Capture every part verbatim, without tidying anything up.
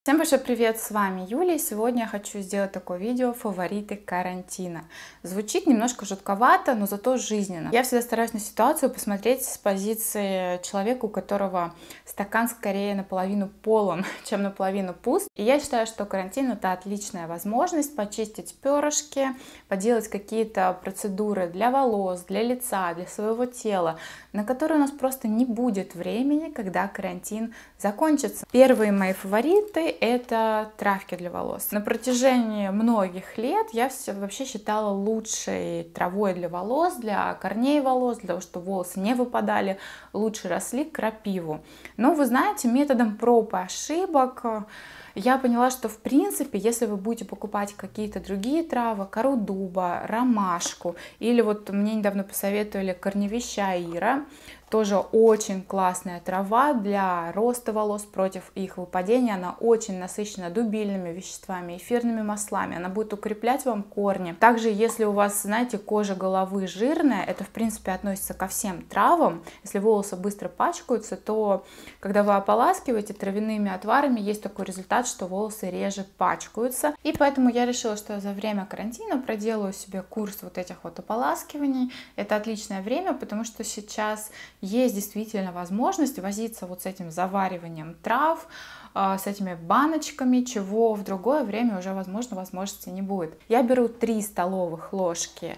Всем большой привет, с вами Юлия. Сегодня я хочу сделать такое видео «Фавориты карантина». Звучит немножко жутковато, но зато жизненно. Я всегда стараюсь на ситуацию посмотреть с позиции человека, у которого стакан скорее наполовину полон, чем наполовину пуст. И я считаю, что карантин — это отличная возможность почистить перышки, поделать какие-то процедуры для волос, для лица, для своего тела, на которые у нас просто не будет времени, когда карантин закончится. Первые мои фавориты — это травки для волос. На протяжении многих лет я все вообще считала лучшей травой для волос, для корней волос, для того, чтобы волосы не выпадали, лучше росли крапиву. Но вы знаете, методом проб и ошибок я поняла, что в принципе, если вы будете покупать какие-то другие травы, кору дуба, ромашку, или вот мне недавно посоветовали корневища ира, тоже очень классная трава для роста волос, против их выпадения. Она очень насыщена дубильными веществами, эфирными маслами. Она будет укреплять вам корни. Также, если у вас, знаете, кожа головы жирная, это, в принципе, относится ко всем травам. Если волосы быстро пачкаются, то, когда вы ополаскиваете травяными отварами, есть такой результат, что волосы реже пачкаются. И поэтому я решила, что за время карантина проделаю себе курс вот этих вот ополаскиваний. Это отличное время, потому что сейчас есть действительно возможность возиться вот с этим завариванием трав, с этими баночками, чего в другое время уже, возможно, возможности не будет. Я беру три столовых ложки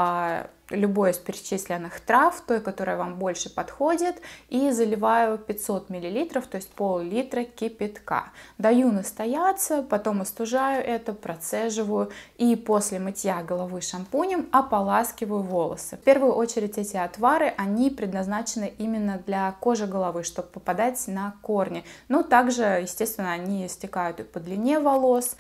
любой из перечисленных трав, той, которая вам больше подходит, и заливаю пятьсот миллилитров, то есть пол-литра кипятка. Даю настояться, потом остужаю это, процеживаю и после мытья головы шампунем ополаскиваю волосы. В первую очередь эти отвары, они предназначены именно для кожи головы, чтобы попадать на корни. Но также, естественно, они стекают и по длине волос.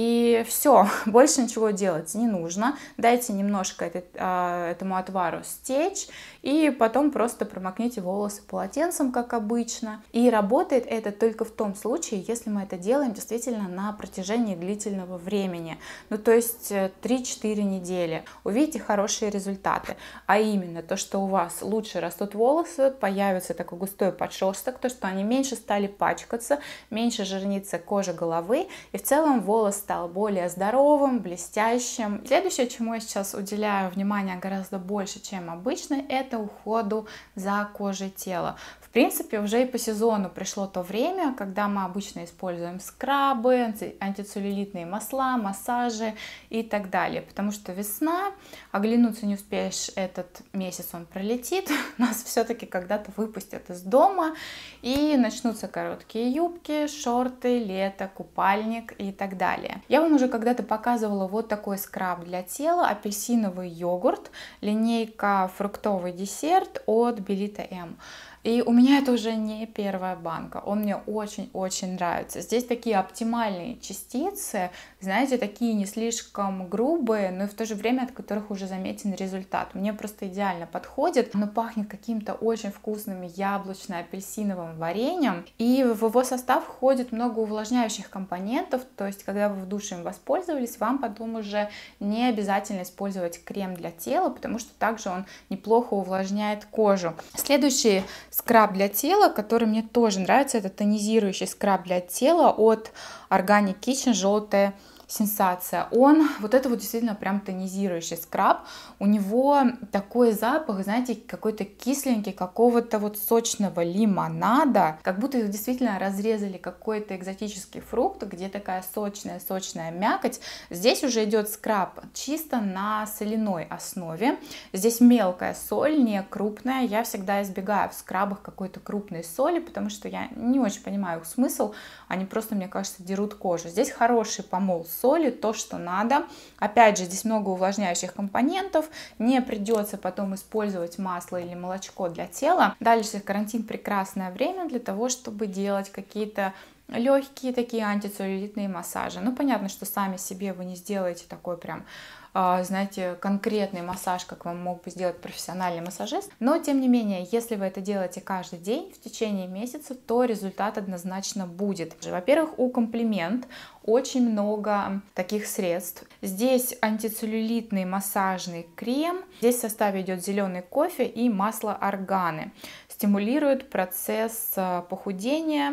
И все, больше ничего делать не нужно. Дайте немножко этот, этому отвару стечь, и потом просто промокните волосы полотенцем, как обычно. И работает это только в том случае, если мы это делаем действительно на протяжении длительного времени, ну то есть три-четыре недели. Увидите хорошие результаты, а именно то, что у вас лучше растут волосы, появится такой густой подшерсток, то, что они меньше стали пачкаться, меньше жирнится кожа головы, и в целом волос стал более здоровым, блестящим. Следующее, чему я сейчас уделяю внимание гораздо больше, чем обычно, это уходу за кожей тела. В принципе, уже и по сезону пришло то время, когда мы обычно используем скрабы, антицеллюлитные масла, массажи и так далее, потому что весна, оглянуться не успеешь, этот месяц он пролетит, нас все-таки когда-то выпустят из дома, и начнутся короткие юбки, шорты, лето, купальник и так далее. Я вам уже когда-то показывала вот такой скраб для тела, апельсиновый йогурт, линейка фруктовый десерт от Белита М. И у меня это уже не первая банка, он мне очень-очень нравится. Здесь такие оптимальные частицы, знаете, такие не слишком грубые, но и в то же время от которых уже заметен результат. Мне просто идеально подходит, оно пахнет каким-то очень вкусным яблочно-апельсиновым вареньем, и в его состав входит много увлажняющих компонентов, то есть когда вы в душе им воспользовались, вам потом уже не обязательно использовать крем для тела, потому что также он неплохо увлажняет кожу. Следующий скраб для тела, который мне тоже нравится, это тонизирующий скраб для тела от Organic Kitchen, желтая сенсация. Он, вот это вот действительно прям тонизирующий скраб. У него такой запах, знаете, какой-то кисленький, какого-то вот сочного лимонада, как будто действительно разрезали какой-то экзотический фрукт, где такая сочная-сочная мякоть. Здесь уже идет скраб чисто на соляной основе. Здесь мелкая соль, не крупная. Я всегда избегаю в скрабах какой-то крупной соли, потому что я не очень понимаю их смысл. Они просто, мне кажется, дерут кожу. Здесь хороший помол соли, то, что надо. Опять же, здесь много увлажняющих компонентов, не придется потом использовать масло или молочко для тела. Дальше карантин — прекрасное время для того, чтобы делать какие-то легкие такие антицеллюлитные массажи. Ну, понятно, что сами себе вы не сделаете такой прям, знаете, конкретный массаж, как вам мог бы сделать профессиональный массажист. Но, тем не менее, если вы это делаете каждый день в течение месяца, то результат однозначно будет. Во-первых, у Комплимент очень много таких средств. Здесь антицеллюлитный массажный крем. Здесь в составе идет зеленый кофе и масло органы. Стимулирует процесс похудения.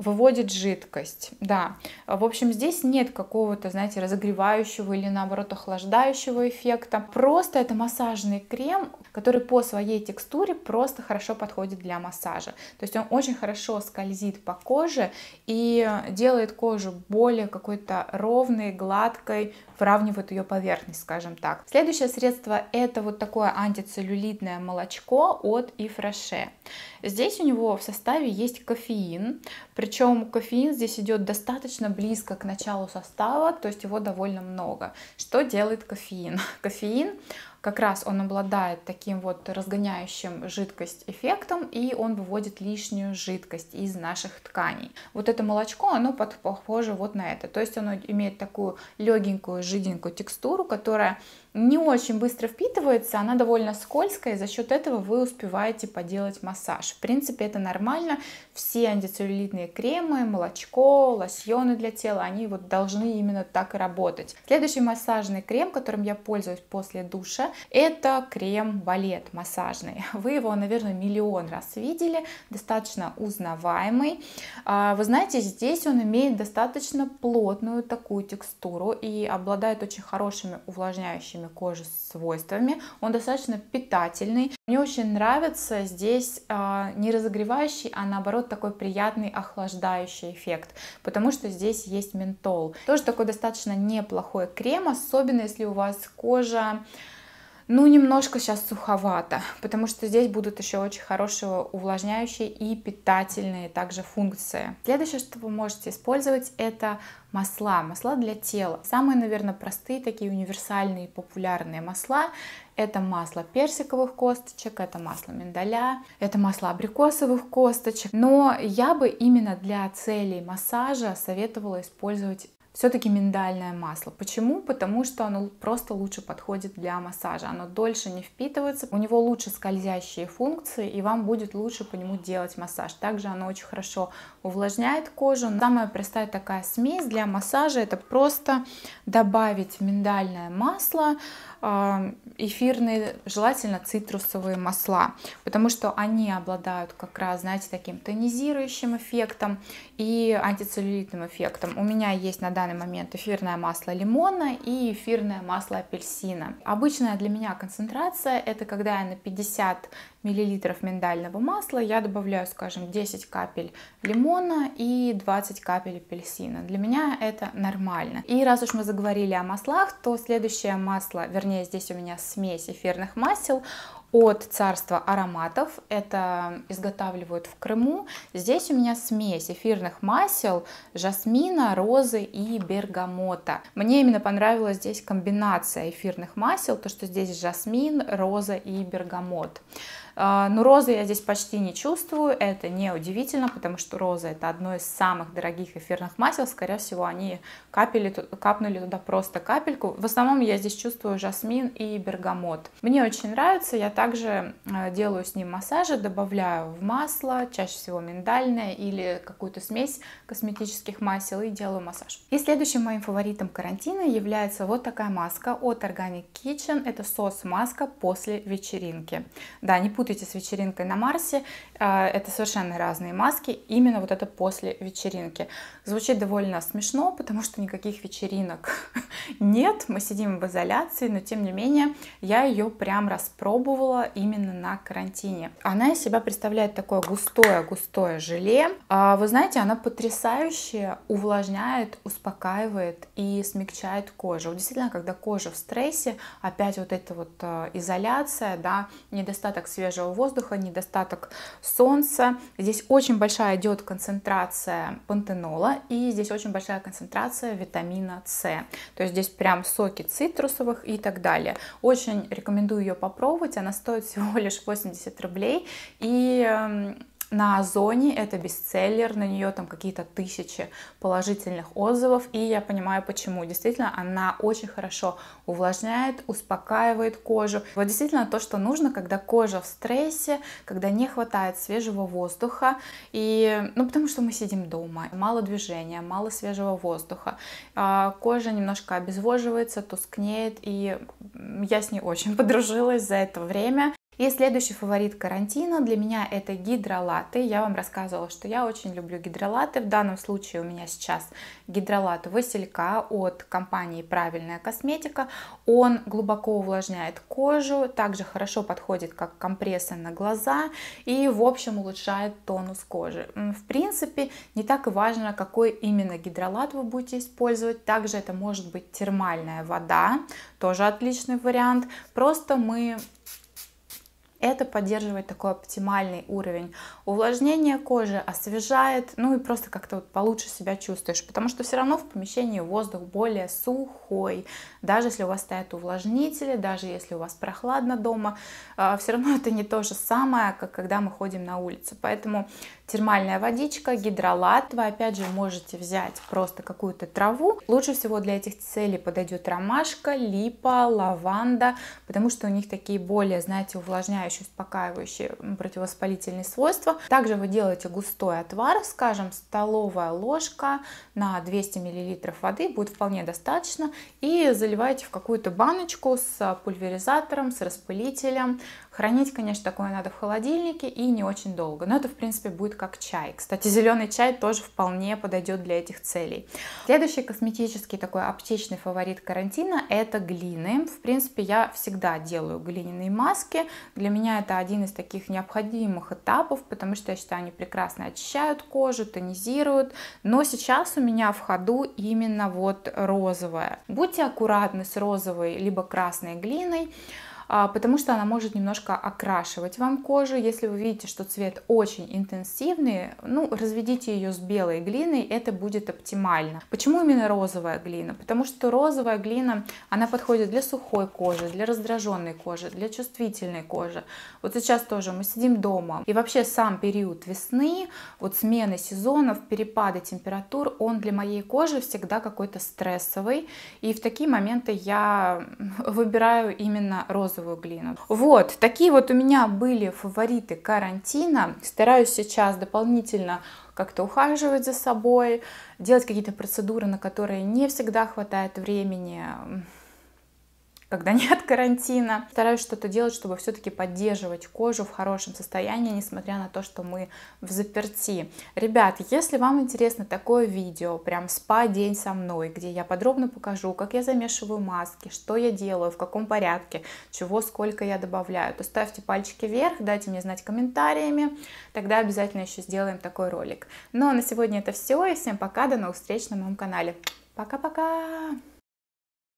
выводит жидкость, да. В общем, здесь нет какого-то, знаете, разогревающего или наоборот охлаждающего эффекта. Просто это массажный крем, который по своей текстуре просто хорошо подходит для массажа. То есть он очень хорошо скользит по коже и делает кожу более какой-то ровной, гладкой, выравнивает ее поверхность, скажем так. Следующее средство это вот такое антицеллюлитное молочко от Ифраше. Здесь у него в составе есть кофеин, причем кофеин здесь идет достаточно близко к началу состава, то есть его довольно много. Что делает кофеин? Кофеин как раз он обладает таким вот разгоняющим жидкость эффектом, и он выводит лишнюю жидкость из наших тканей. Вот это молочко, оно похоже вот на это, то есть оно имеет такую легенькую, жиденькую текстуру, которая не очень быстро впитывается, она довольно скользкая, и за счет этого вы успеваете поделать массаж. В принципе, это нормально. Все антицеллюлитные кремы, молочко, лосьоны для тела, они вот должны именно так и работать. Следующий массажный крем, которым я пользуюсь после душа, это крем Балет массажный. Вы его, наверное, миллион раз видели, достаточно узнаваемый. Вы знаете, здесь он имеет достаточно плотную такую текстуру и обладает очень хорошими увлажняющими кожи свойствами. Он достаточно питательный. Мне очень нравится здесь э, не разогревающий, а наоборот такой приятный охлаждающий эффект, потому что здесь есть ментол. Тоже такой достаточно неплохой крем, особенно если у вас кожа ну, немножко сейчас суховато, потому что здесь будут еще очень хорошие увлажняющие и питательные также функции. Следующее, что вы можете использовать, это масла, масла для тела. Самые, наверное, простые, такие универсальные, популярные масла — это масло персиковых косточек, это масло миндаля, это масло абрикосовых косточек. Но я бы именно для целей массажа советовала использовать все-таки миндальное масло. Почему? Потому что оно просто лучше подходит для массажа. Оно дольше не впитывается, у него лучше скользящие функции, и вам будет лучше по нему делать массаж. Также оно очень хорошо увлажняет кожу. Самая простая такая смесь для массажа — это просто добавить миндальное масло, эфирные, желательно цитрусовые масла, потому что они обладают как раз, знаете, таким тонизирующим эффектом и антицеллюлитным эффектом. У меня есть на данный момент эфирное масло лимона и эфирное масло апельсина. Обычная для меня концентрация — это когда я на пятьдесят миллилитров миндального масла я добавляю, скажем, десять капель лимона и двадцать капель апельсина. Для меня это нормально. И раз уж мы заговорили о маслах, то следующее масло, вернее, здесь у меня смесь эфирных масел от Царства ароматов. Это изготавливают в Крыму. Здесь у меня смесь эфирных масел жасмина, розы и бергамота. Мне именно понравилась здесь комбинация эфирных масел, то что здесь жасмин, роза и бергамот. Но розы я здесь почти не чувствую, это не удивительно, потому что роза — это одно из самых дорогих эфирных масел, скорее всего, они капели, капнули туда просто капельку. В основном я здесь чувствую жасмин и бергамот. Мне очень нравится, я также делаю с ним массажи, добавляю в масло, чаще всего миндальное или какую-то смесь косметических масел, и делаю массаж. И следующим моим фаворитом карантина является вот такая маска от Organic Kitchen, это сос-маска после вечеринки. Да, не путайте с вечеринкой на Марсе, это совершенно разные маски, именно вот это после вечеринки. Звучит довольно смешно, потому что никаких вечеринок нет, мы сидим в изоляции, но тем не менее я ее прям распробовала именно на карантине. Она из себя представляет такое густое-густое желе. Вы знаете, она потрясающе увлажняет, успокаивает и смягчает кожу. Вот действительно, когда кожа в стрессе, опять вот эта вот изоляция, да, недостаток свежего воздуха, недостаток солнца. Здесь очень большая идет концентрация пантенола, и здесь очень большая концентрация витамина С. То есть здесь прям соки цитрусовых и так далее. Очень рекомендую ее попробовать. Она стоит всего лишь восемьдесят рублей. И на Озоне это бестселлер, на нее там какие-то тысячи положительных отзывов, и я понимаю почему. Действительно, она очень хорошо увлажняет, успокаивает кожу. Вот действительно то, что нужно, когда кожа в стрессе, когда не хватает свежего воздуха, и, ну, потому что мы сидим дома, мало движения, мало свежего воздуха, кожа немножко обезвоживается, тускнеет, и я с ней очень подружилась за это время. И следующий фаворит карантина для меня это гидролаты. Я вам рассказывала, что я очень люблю гидролаты. В данном случае у меня сейчас гидролат Василька от компании Правильная косметика. Он глубоко увлажняет кожу, также хорошо подходит как компрессы на глаза и в общем улучшает тонус кожи. В принципе, не так и важно, какой именно гидролат вы будете использовать. Также это может быть термальная вода, тоже отличный вариант. Просто мы это поддерживает такой оптимальный уровень увлажнения кожи, освежает, ну и просто как-то вот получше себя чувствуешь, потому что все равно в помещении воздух более сухой, даже если у вас стоят увлажнители, даже если у вас прохладно дома, все равно это не то же самое, как когда мы ходим на улице. Поэтому термальная водичка, гидролат, вы опять же можете взять просто какую-то траву. Лучше всего для этих целей подойдет ромашка, липа, лаванда, потому что у них такие более, знаете, увлажняющие, успокаивающие, противовоспалительные свойства. Также вы делаете густой отвар, скажем, столовая ложка на двести миллилитров воды будет вполне достаточно, и заливаете в какую-то баночку с пульверизатором, с распылителем. Хранить, конечно, такое надо в холодильнике и не очень долго, но это, в принципе, будет как чай. Кстати, зеленый чай тоже вполне подойдет для этих целей. Следующий косметический такой аптечный фаворит карантина – это глины. В принципе, я всегда делаю глиняные маски. Для меня это один из таких необходимых этапов, потому что я считаю, они прекрасно очищают кожу, тонизируют. Но сейчас у меня в ходу именно вот розовая. Будьте аккуратны с розовой либо красной глиной, потому что она может немножко окрашивать вам кожу. Если вы видите, что цвет очень интенсивный, ну, разведите ее с белой глиной, это будет оптимально. Почему именно розовая глина? Потому что розовая глина, она подходит для сухой кожи, для раздраженной кожи, для чувствительной кожи. Вот сейчас тоже мы сидим дома, и вообще сам период весны, вот смены сезонов, перепады температур, он для моей кожи всегда какой-то стрессовый, и в такие моменты я выбираю именно розовую глину. Вот, такие вот у меня были фавориты карантина. Стараюсь сейчас дополнительно как-то ухаживать за собой, делать какие-то процедуры, на которые не всегда хватает времени, когда нет карантина. Стараюсь что-то делать, чтобы все-таки поддерживать кожу в хорошем состоянии, несмотря на то, что мы в заперти. Ребят, если вам интересно такое видео, прям спа-день со мной, где я подробно покажу, как я замешиваю маски, что я делаю, в каком порядке, чего, сколько я добавляю, то ставьте пальчики вверх, дайте мне знать комментариями, тогда обязательно еще сделаем такой ролик. Ну а на сегодня это все, и всем пока, до новых встреч на моем канале. Пока-пока!